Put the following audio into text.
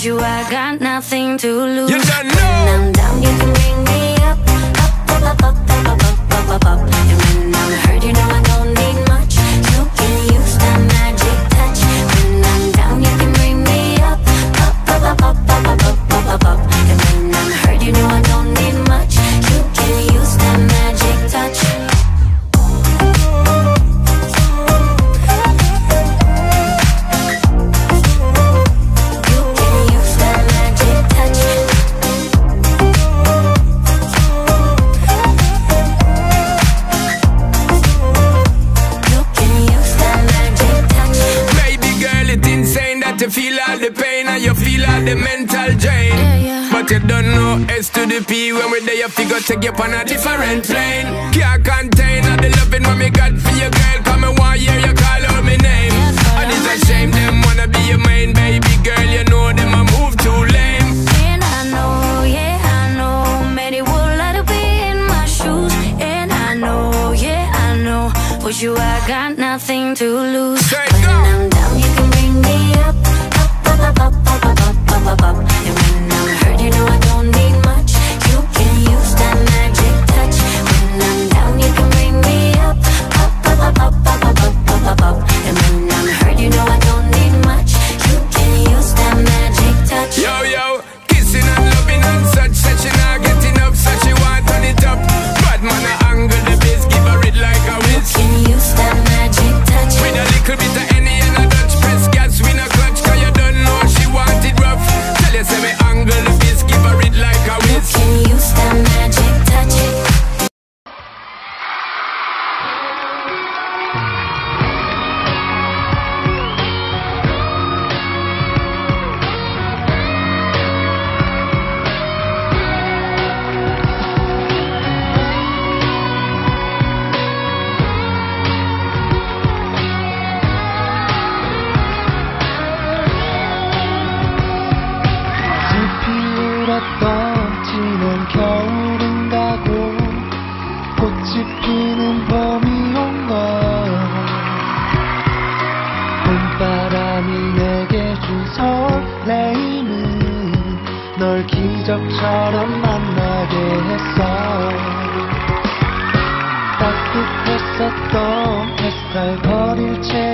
you, I got nothing to lose. You don't know. When I'm down, you can bring me up, up, up, up, up, up, up, up, up, up. And when I'm hurt, you know I don't need much. You can use that magic touch. When I'm down, you can bring me up, up, up, up, up, up, up, up, up, up, up. And when I'm hurt, you know I don't need much. You can use that magic touch. You feel all the pain and you feel all the mental drain, but you don't know S to the P. When we're there, you figure take you on a different plane. Can't contain all the loving what me got for your girl. Come and one year you call out my name, and it's a shame them wanna be your main baby girl. You know them a move too lame. And I know, yeah I know, many would like to be in my shoes. And I know, yeah I know, for you I got nothing to lose. Straight when go. I'm down, you can bring me up, up, up, up, up, up, up, up, up, up. And when I'm hurt, you know I don't need much. You can use that magic touch. When I'm down, you can bring me up, up, up, up, up, up, up, up, up, up. And when I'm hurt, you know I don't need much. You can use that magic touch. Yo, yo, kissing and loving and such. Said she not get enough, so she want turn it up. Bad man a angle the bass, give her it like a whiz. You can use that magic touch. With a little bit of Henny and a Dutch press gas, we no clutch. Cause you don't know she want it rough. Tell you say me angle the bass, give her it like a whiz. You can use that magic touch. 지는 겨울은 가고 꽃이 피는 봄이 온 걸 봄바람이 내게 준 설레임은 널 기적처럼 만나게 했어. 따뜻했었던 햇살 버릴 채